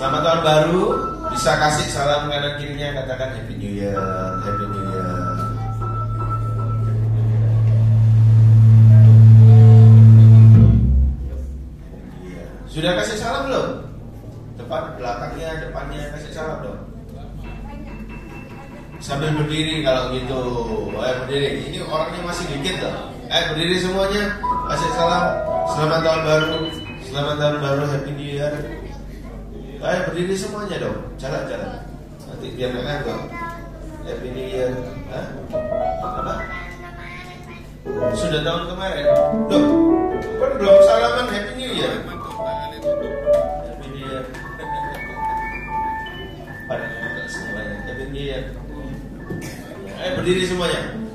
Selamat tahun baru. Bisa kasih salam kanan kirinya, katakan Happy New Year, Happy New Year. Sudah kasih salam belum? Depan, belakangnya, depannya kasih salam dong. Sambil berdiri kalau gitu. Berdiri. Ini orangnya masih dikit loh. Berdiri semuanya. Kasih salam. Selamat tahun baru. Selamat tahun baru. Happy New Year. Berdiri semuanya dong. Jalan-jalan. Nanti biar ngantuk. Happy New Year. Apa? Sudah tahun kemarin. Loh, kan belum salaman Happy New Year. Happy New Year. Pada semuanya. Happy New Year. Berdiri semuanya.